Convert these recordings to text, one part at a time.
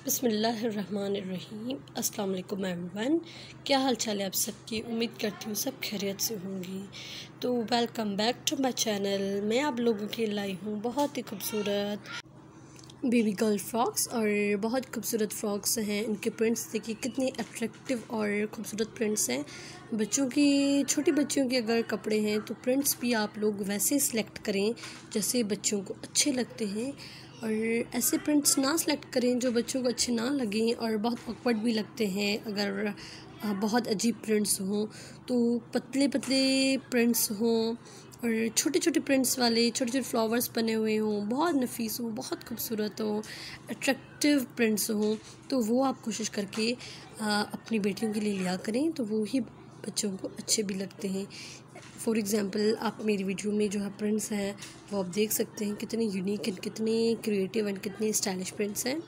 बिस्मिल्लाहिर्रहमानिर्रहीम। अस्सलाम वालेकुम एवरीवन। क्या हाल चाल है आप सबकी? उम्मीद करती हूँ सब खैरियत से होंगी। तो welcome back to my channel. मैं आप लोगों के लिए लाई हूँ बहुत ही खूबसूरत बेबी गर्ल फ्रॉक्स, और बहुत खूबसूरत फ्रॉक्स हैं। इनके प्रिंट्स देखिए कितने अट्रैक्टिव और ख़ूबसूरत प्रिंट्स हैं। बच्चों की, छोटी बच्चियों के अगर कपड़े हैं तो प्रिंट्स भी आप लोग वैसे सिलेक्ट करें जैसे बच्चों को अच्छे लगते हैं, और ऐसे प्रिंट्स ना सेलेक्ट करें जो बच्चों को अच्छे ना लगें और बहुत ऑकवर्ड भी लगते हैं। अगर बहुत अजीब प्रिंट्स हों तो पतले पतले प्रिंट्स हों, और छोटे छोटे प्रिंट्स वाले छोटे छोटे फ्लावर्स बने हुए हों, बहुत नफीस हों, बहुत खूबसूरत हों, अट्रैक्टिव प्रिंट्स हों, तो वो आप कोशिश करके अपनी बेटियों के लिए लिया करें, तो वो ही बच्चों को अच्छे भी लगते हैं। फॉर एग्ज़ाम्पल आप मेरी वीडियो में जो है प्रिंट्स हैं वो आप देख सकते हैं कितने यूनिक एंड कितने क्रिएटिव एंड कितने स्टाइलिश प्रिंट्स हैं।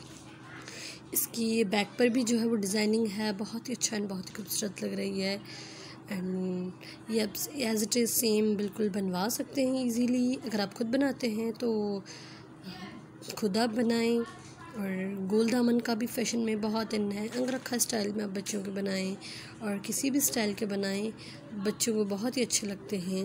इसकी बैक पर भी जो है वो डिज़ाइनिंग है, बहुत ही अच्छा एंड बहुत ही खूबसूरत लग रही है। एंड ये आप एज़ इट इज़ सेम बिल्कुल बनवा सकते हैं इजीली। अगर आप खुद बनाते हैं तो खुद आप बनाएं। और गोल दामन का भी फ़ैशन में बहुत इन है। अंगरखा स्टाइल में आप बच्चों के बनाएं और किसी भी स्टाइल के बनाएं, बच्चों को बहुत ही अच्छे लगते हैं।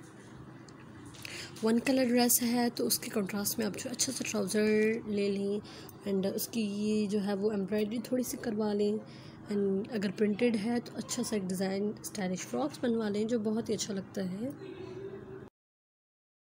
वन कलर ड्रेस है तो उसके कंट्रास्ट में आप जो अच्छा सा ट्राउज़र ले लें, एंड उसकी ये जो है वो एम्ब्रॉयडरी थोड़ी सी करवा लें। एंड अगर प्रिंटेड है तो अच्छा सा एक डिज़ाइन स्टाइलिश फ्रॉक्स बनवा लें जो बहुत ही अच्छा लगता है।